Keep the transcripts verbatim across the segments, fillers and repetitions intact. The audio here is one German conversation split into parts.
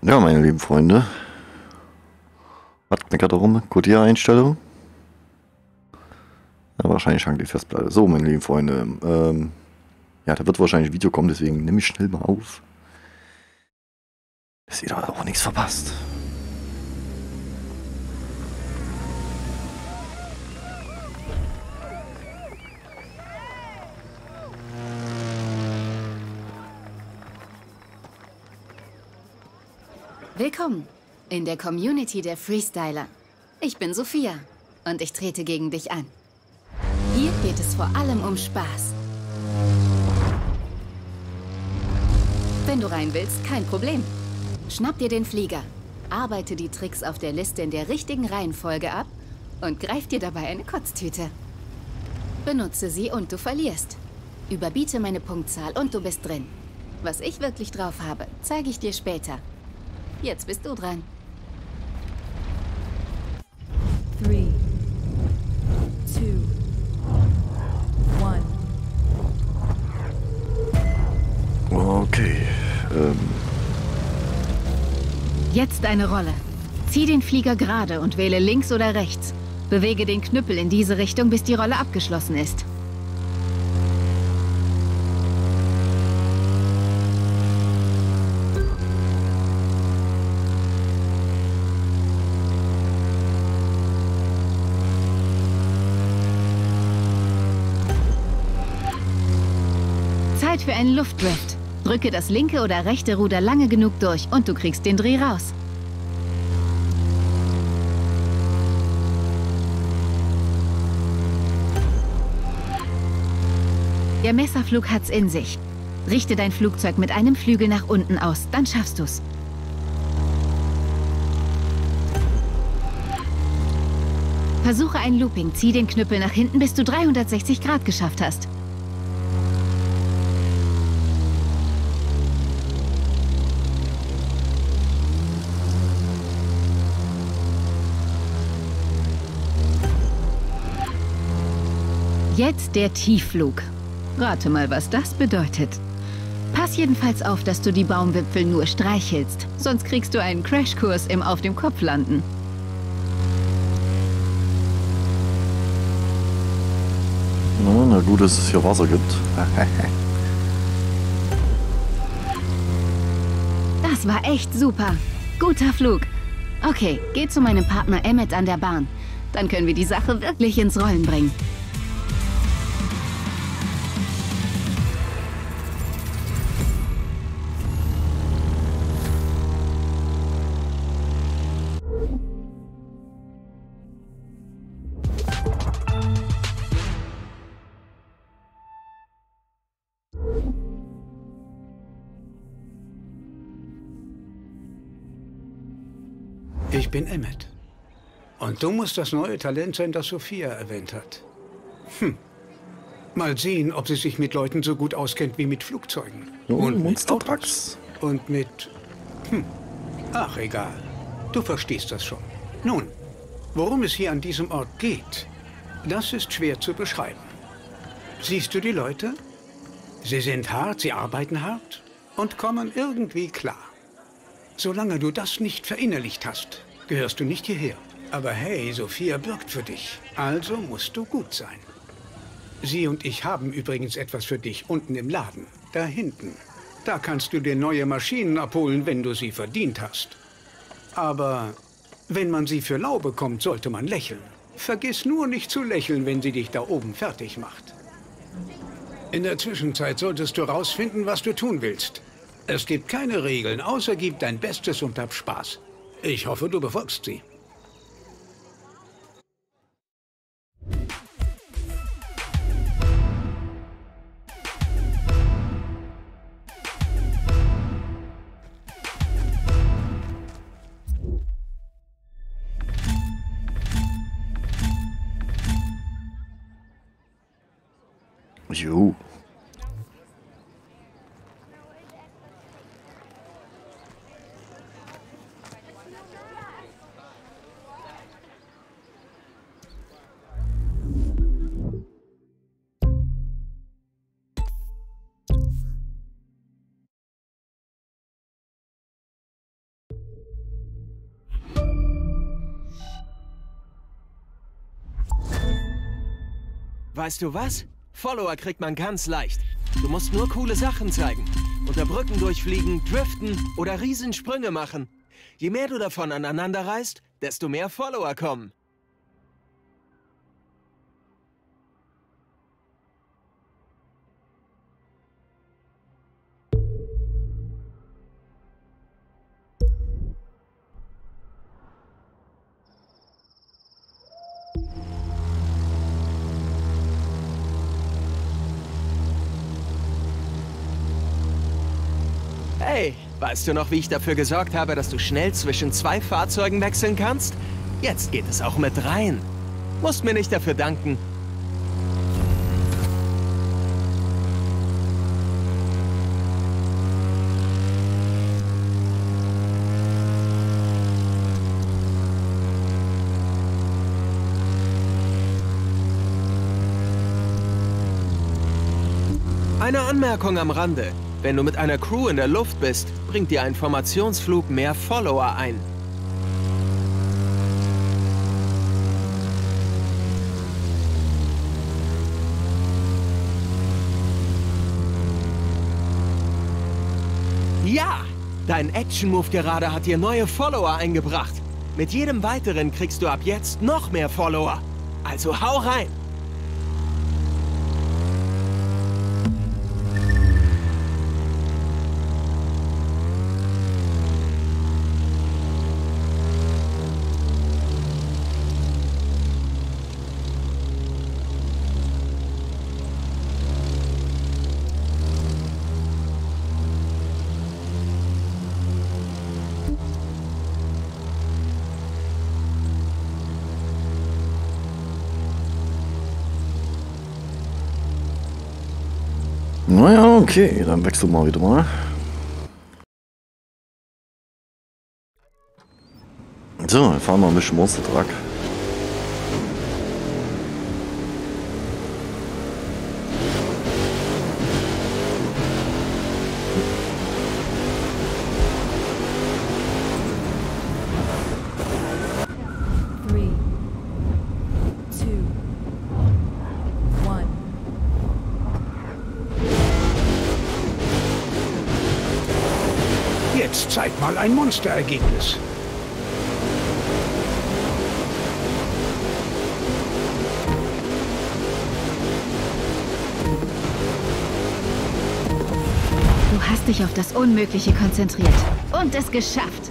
Ja, meine lieben Freunde, was meckert darum? Qt-Einstellung? Ja, wahrscheinlich hängt die Festplatte. So, meine lieben Freunde, ähm, ja, da wird wahrscheinlich ein Video kommen, deswegen nehme ich schnell mal auf, dass ihr da auch nichts verpasst. Willkommen in der Community der Freestyler. Ich bin Sophia und ich trete gegen dich an. Hier geht es vor allem um Spaß. Wenn du rein willst, kein Problem. Schnapp dir den Flieger, arbeite die Tricks auf der Liste in der richtigen Reihenfolge ab und greif dir dabei eine Kotztüte. Benutze sie und du verlierst. Überbiete meine Punktzahl und du bist drin. Was ich wirklich drauf habe, zeige ich dir später. Jetzt bist du dran. Three, two, one. Okay, ähm, Jetzt eine Rolle. Zieh den Flieger gerade und wähle links oder rechts. Bewege den Knüppel in diese Richtung, bis die Rolle abgeschlossen ist. Zeit für einen Luftdrift. Drücke das linke oder rechte Ruder lange genug durch und du kriegst den Dreh raus. Der Messerflug hat's in sich. Richte dein Flugzeug mit einem Flügel nach unten aus, dann schaffst du's. Versuche ein Looping, zieh den Knüppel nach hinten, bis du dreihundertsechzig Grad geschafft hast. Jetzt der Tiefflug. Rate mal, was das bedeutet. Pass jedenfalls auf, dass du die Baumwipfel nur streichelst, sonst kriegst du einen Crashkurs im Auf dem Kopf landen. na, na gut, dass es hier Wasser gibt. Das war echt super. Guter Flug. Okay, geh zu meinem Partner Emmet an der Bahn. Dann können wir die Sache wirklich ins Rollen bringen. Ich bin Emmet. Und du musst das neue Talent sein, das Sophia erwähnt hat. Hm. Mal sehen, ob sie sich mit Leuten so gut auskennt wie mit Flugzeugen. Oh, und mit Monstertrucks. Autos. Und mit... Hm. Ach, egal. Du verstehst das schon. Nun, worum es hier an diesem Ort geht, das ist schwer zu beschreiben. Siehst du die Leute? Sie sind hart, sie arbeiten hart und kommen irgendwie klar. Solange du das nicht verinnerlicht hast, gehörst du nicht hierher. Aber hey, Sophia bürgt für dich, also musst du gut sein. Sie und ich haben übrigens etwas für dich unten im Laden, da hinten. Da kannst du dir neue Maschinen abholen, wenn du sie verdient hast. Aber wenn man sie für lau bekommt, sollte man lächeln. Vergiss nur nicht zu lächeln, wenn sie dich da oben fertig macht. In der Zwischenzeit solltest du rausfinden, was du tun willst. Es gibt keine Regeln, außer gib dein Bestes und hab Spaß. Ich hoffe, du befolgst sie. Jo. Weißt du was? Follower kriegt man ganz leicht. Du musst nur coole Sachen zeigen. Unter Brücken durchfliegen, driften oder Riesensprünge machen. Je mehr du davon aneinander reißt, desto mehr Follower kommen. Hey, weißt du noch, wie ich dafür gesorgt habe, dass du schnell zwischen zwei Fahrzeugen wechseln kannst? Jetzt geht es auch mit dreien. Musst mir nicht dafür danken. Eine Anmerkung am Rande. Wenn du mit einer Crew in der Luft bist, bringt dir ein Formationsflug mehr Follower ein. Ja! Dein Action-Move gerade hat dir neue Follower eingebracht. Mit jedem weiteren kriegst du ab jetzt noch mehr Follower. Also hau rein! Naja, okay, dann wechseln wir wieder mal. So, dann fahren wir ein bisschen Monster Truck. Three, two, one. Jetzt zeig mal ein Monsterergebnis. Du hast dich auf das Unmögliche konzentriert und es geschafft.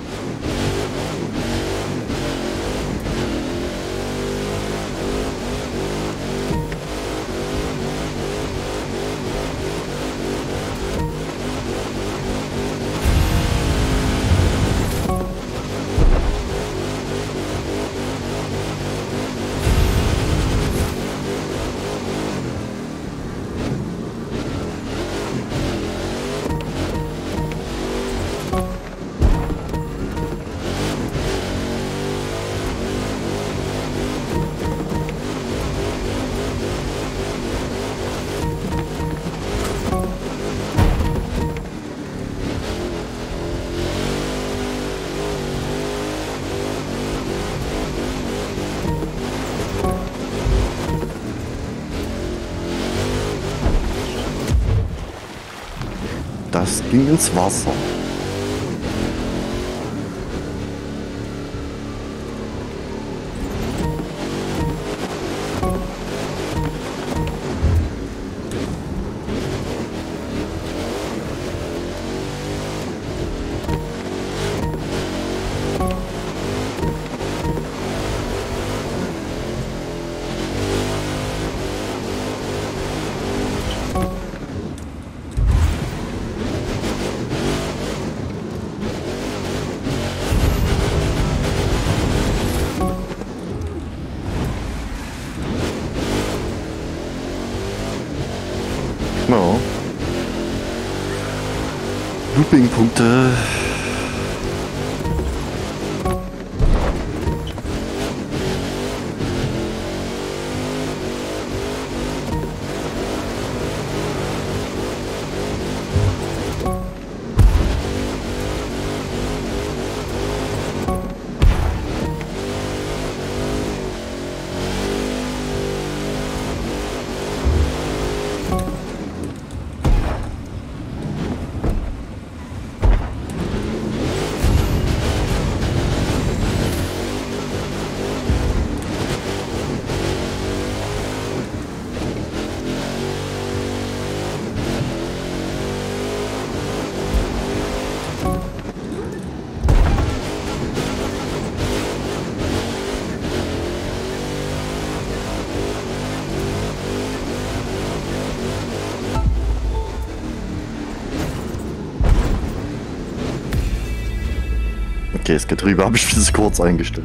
Das ging ins Wasser. Ja. Looping-Punkte. Okay, das Getriebe habe ich bis kurz eingestellt.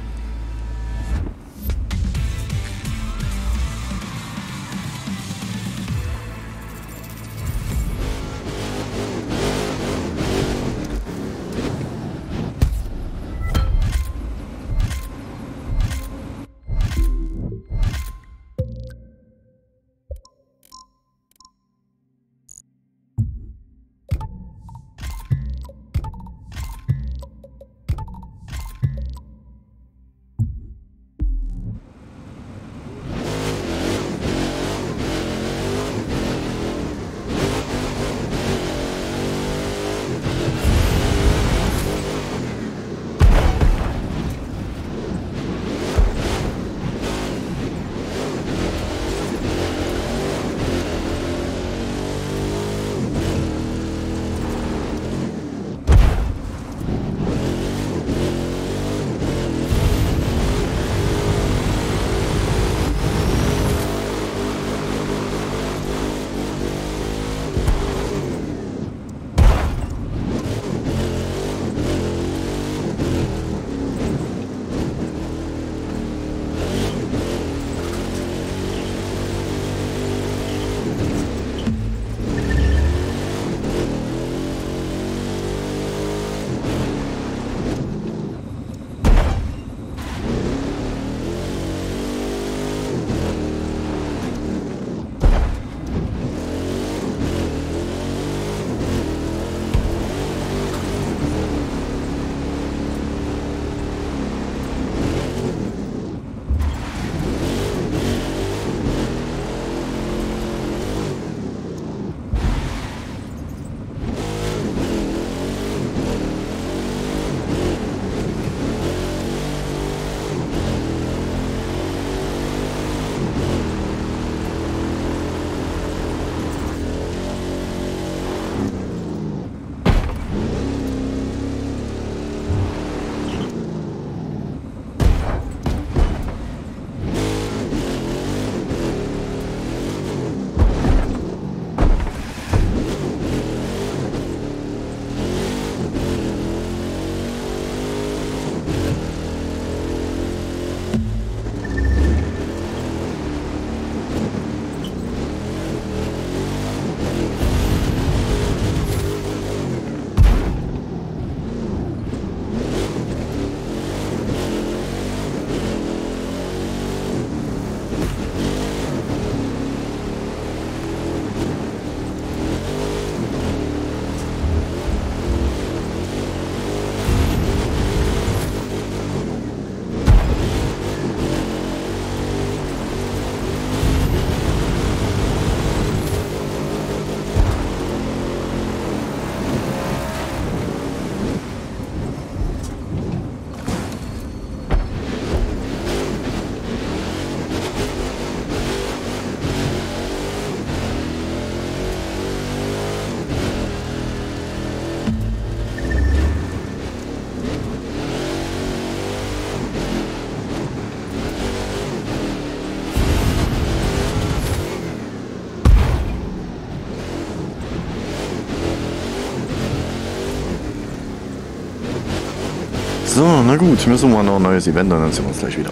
So, na gut, wir suchen mal noch ein neues Event und dann sehen wir uns gleich wieder.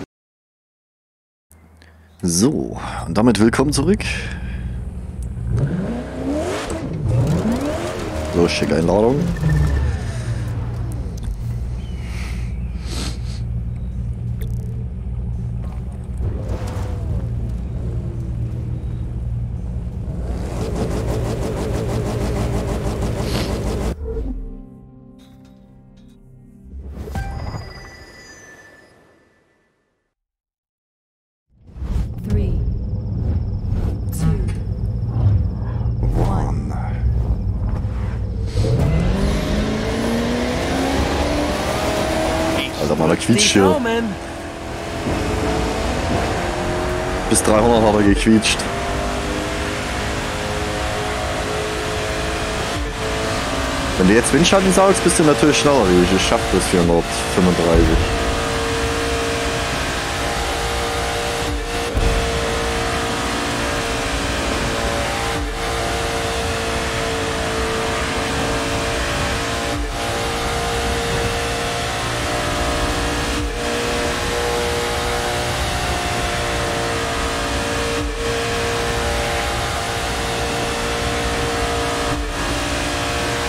So, und damit willkommen zurück. So, schicke Einladung. Quietscht hier. Bis dreihundert hat er gequietscht. Wenn du jetzt Windschatten saugst, bist du natürlich schneller wie ich. Ich schaff das vierhundertfünfunddreißig.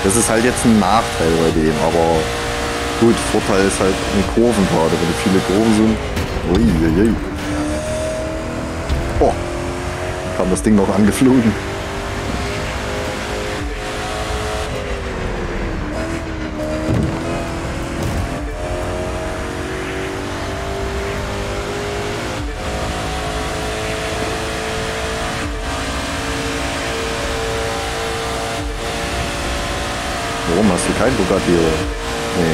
Das ist halt jetzt ein Nachteil bei dem, aber gut, Vorteil ist halt in Kurven gerade, wenn viele Kurven sind. Uiuiui. Oh, dann kam das Ding noch angeflogen. Warum hast du kein Bugatti? Nee.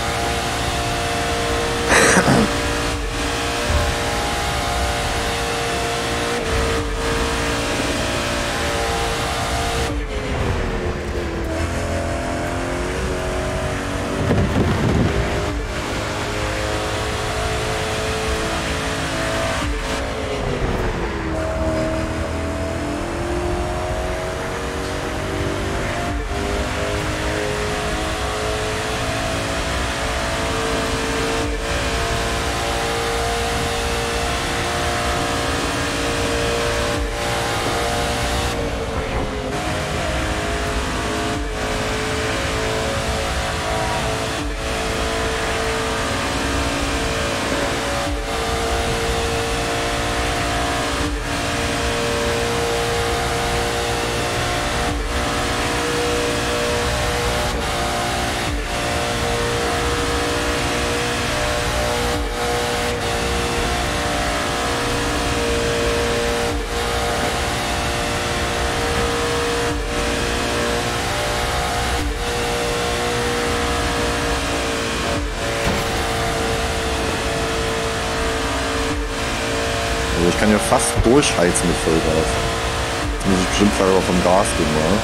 Also ich kann ja fast durchheizen mit Vollgas. Jetzt muss ich bestimmt selber vom Gas gehen, ja.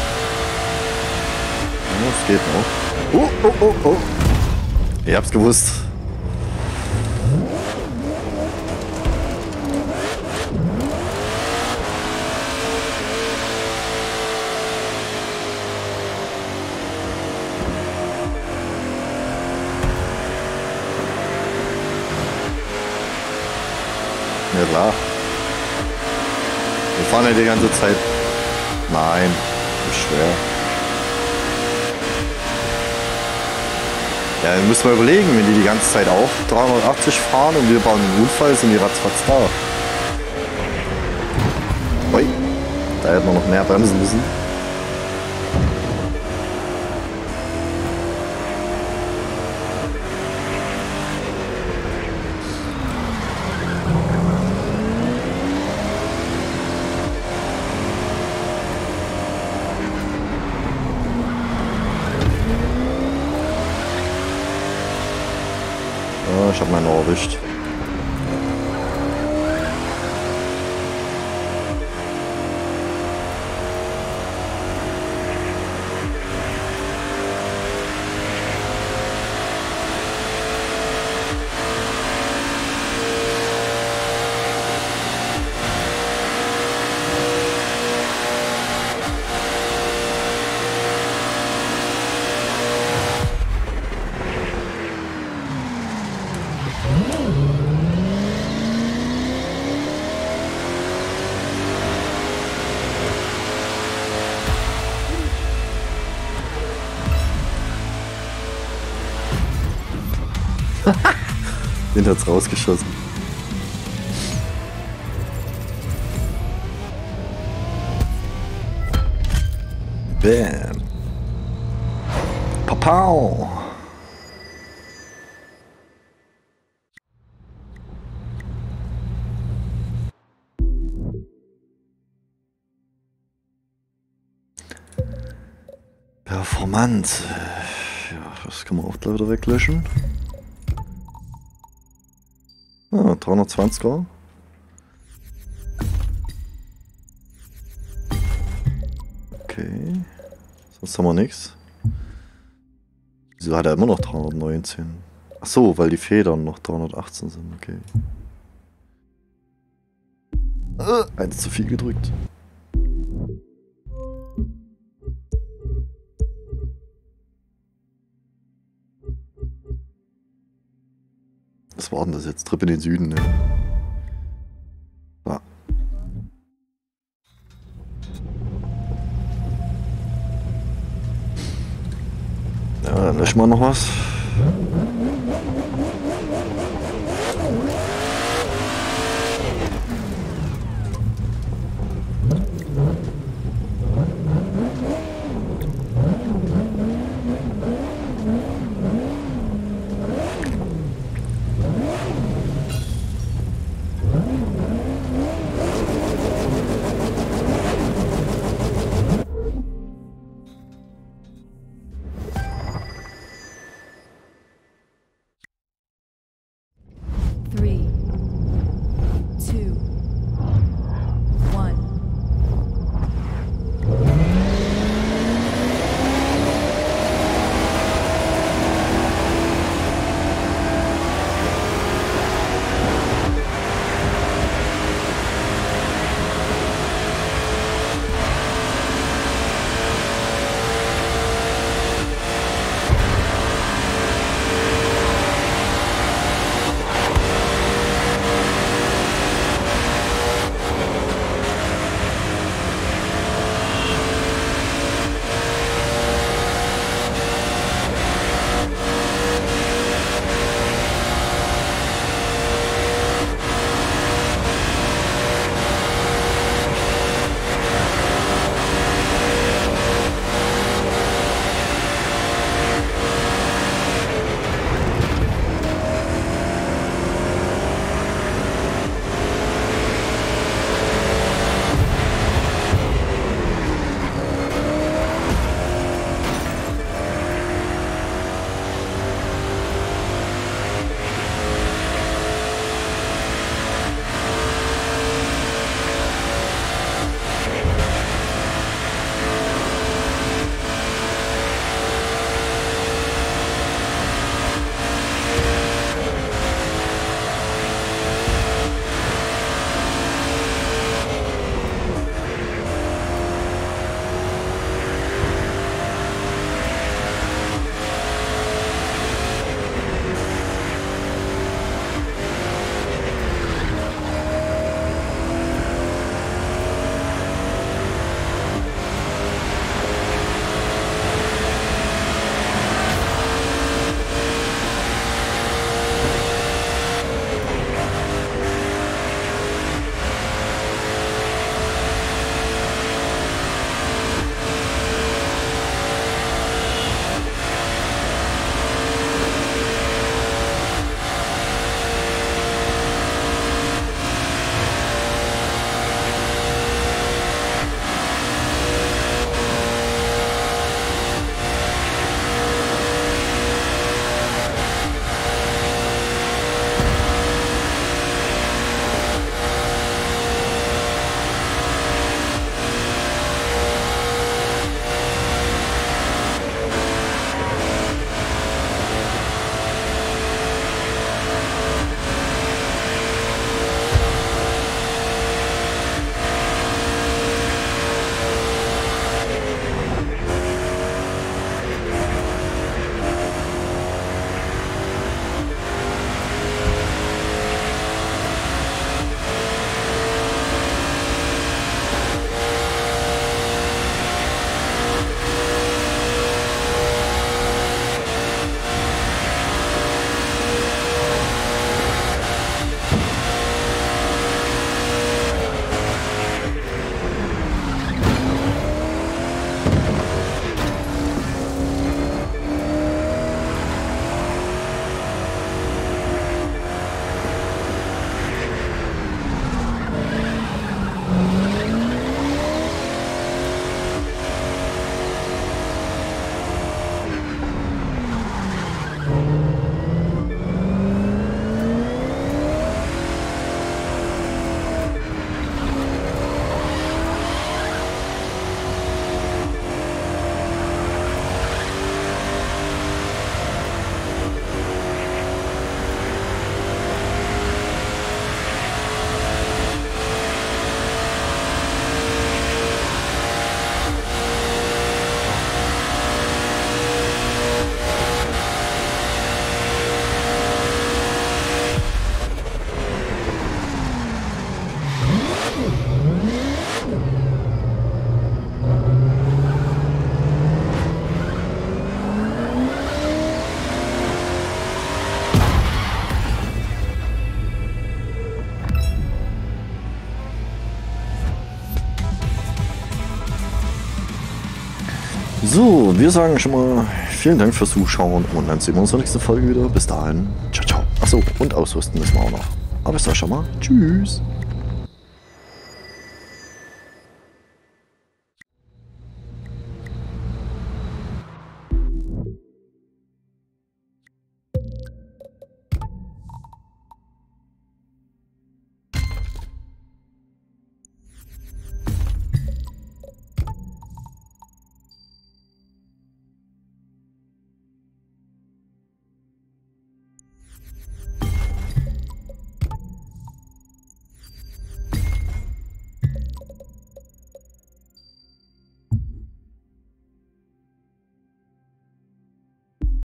Ja, das geht noch. Oh, oh, oh, oh. Ich hab's gewusst. Ja klar. Wir fahren ja die ganze Zeit. Nein, ist schwer. Ja, dann müssen wir überlegen, wenn die die ganze Zeit auch dreihundertachtzig fahren und wir bauen einen Unfall, sind die ratzfatz da. Ui, da hätten wir noch mehr bremsen müssen. Ich habe meinen Ohr erwischt. Den hat's rausgeschossen. Bam. Papau. Performant. Ja, das kann man auch gleich wieder weglöschen. Ah, dreihundertzwanziger. Okay. Sonst haben wir nichts. Wieso hat er immer noch dreihundertneunzehn? Ach so, weil die Federn noch dreihundertachtzehn sind. Okay. Äh, eins zu viel gedrückt. Was war denn das jetzt? Trip in den Süden, ne? Ja. Ja, dann löschen wir noch was. So, wir sagen schon mal vielen Dank fürs Zuschauen und dann sehen wir uns in der nächsten Folge wieder. Bis dahin. Ciao, ciao. Achso, und ausrüsten müssen wir auch noch. Aber ich sag schon mal, tschüss.